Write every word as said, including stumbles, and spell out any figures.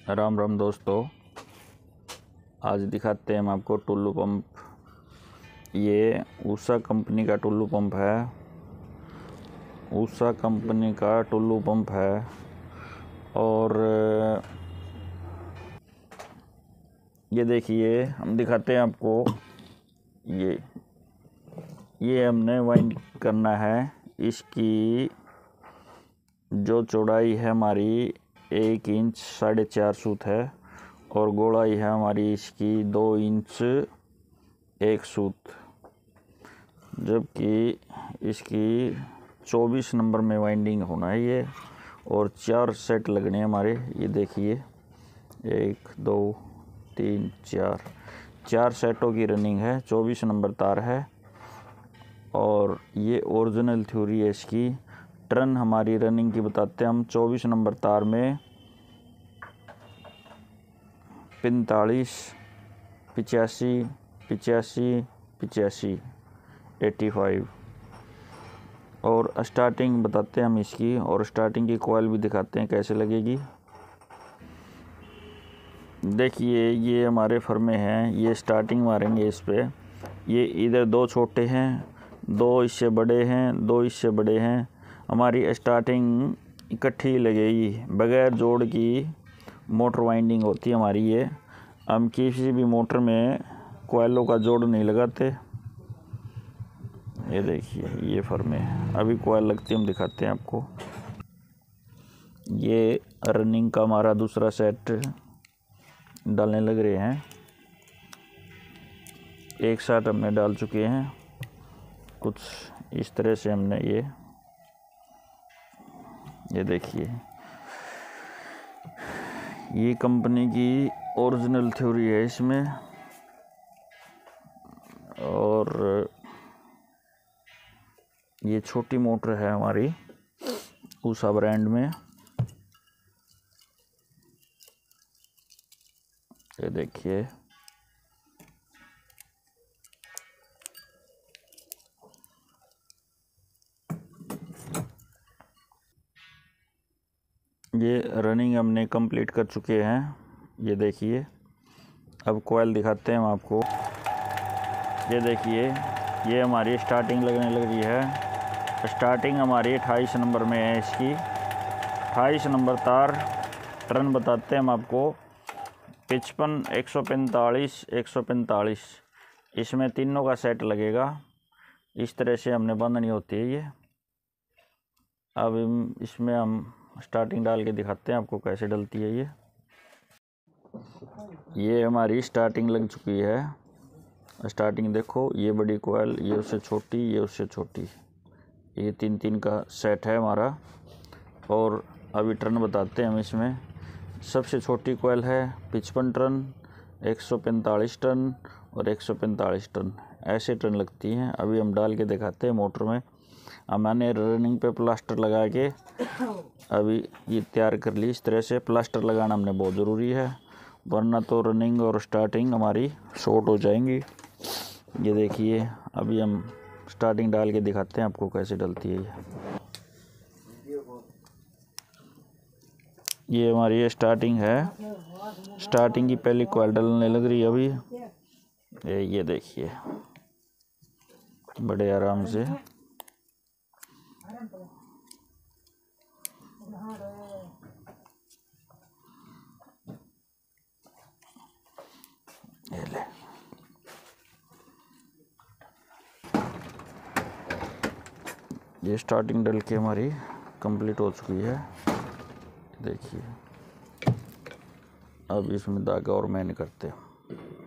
राम राम दोस्तों, आज दिखाते हैं हम आपको टुल्लू पंप। ये उषा कंपनी का टुल्लू पंप है। उषा कंपनी का टुल्लू पंप है और ये देखिए, हम दिखाते हैं आपको। ये ये हमने वाइंड करना है। इसकी जो चौड़ाई है हमारी एक इंच साढ़े चार सूत है और गोलाई है हमारी इसकी दो इंच एक सूत, जबकि इसकी चौबीस नंबर में वाइंडिंग होना है ये। और चार सेट लगने हैं हमारे। ये देखिए, एक दो तीन चार चार सेटों की रनिंग है। चौबीस नंबर तार है और ये ओरिजिनल थ्योरी है इसकी। टर्न हमारी रनिंग की बताते हैं हम। चौबीस नंबर तार में पैंतालीस, पिचासी, पिचासी, पिचासी, एट्टी फाइव। और स्टार्टिंग बताते हैं हम इसकी, और स्टार्टिंग की कॉइल भी दिखाते हैं कैसे लगेगी। देखिए, ये हमारे फर्मे हैं। ये स्टार्टिंग मारेंगे इस पे। ये इधर दो छोटे हैं, दो इससे बड़े हैं, दो इससे बड़े हैं। हमारी स्टार्टिंग इकट्ठी लगेगी, बगैर जोड़ की मोटर वाइंडिंग होती है हमारी। ये हम किसी भी मोटर में कोयलों का जोड़ नहीं लगाते। ये देखिए, ये फर्मे अभी कोयल लगती है, हम दिखाते हैं आपको। ये रनिंग का हमारा दूसरा सेट डालने लग रहे हैं। एक साथ हमने डाल चुके हैं। कुछ इस तरह से हमने ये ये देखिए, ये कंपनी की ओरिजिनल थ्योरी है इसमें। और ये छोटी मोटर है हमारी उषा ब्रांड में। ये देखिए, ये रनिंग हमने कंप्लीट कर चुके हैं। ये देखिए, अब कोयल दिखाते हैं हम आपको। ये देखिए, ये हमारी स्टार्टिंग लगने लग रही है। स्टार्टिंग हमारी अट्ठाईस नंबर में है इसकी। अट्ठाईस नंबर तार टर्न बताते हैं हम आपको। पचपन, एक सौ पैंतालीस, एक सौ पैंतालीस, इसमें तीनों का सेट लगेगा। इस तरह से हमने बांधनी होती है ये। अब इसमें हम स्टार्टिंग डाल के दिखाते हैं आपको कैसे डलती है ये। ये हमारी स्टार्टिंग लग चुकी है। स्टार्टिंग देखो, ये बड़ी कोयल, ये उससे छोटी, ये उससे छोटी। ये तीन तीन का सेट है हमारा। और अभी टर्न बताते हैं हम इसमें। सबसे छोटी कोयल है पचपन टन, एक सौ पैंतालीस टन और एक सौ पैंतालीस टन, ऐसे टन लगती हैं। अभी हम डाल के दिखाते हैं मोटर में। हमने रनिंग पे प्लास्टर लगा के अभी ये तैयार कर ली। इस तरह से प्लास्टर लगाना हमने बहुत ज़रूरी है, वरना तो रनिंग और स्टार्टिंग हमारी शॉर्ट हो जाएंगी। ये देखिए, अभी हम स्टार्टिंग डाल के दिखाते हैं आपको कैसे डलती है ये। ये हमारी ये स्टार्टिंग है। स्टार्टिंग की पहली कॉइल डलने लग रही है अभी। ये ये देखिए, बड़े आराम से। ये ले, ये स्टार्टिंग डल के हमारी कंप्लीट हो चुकी है। देखिए, अब इसमें धागा और मैन करते हैं।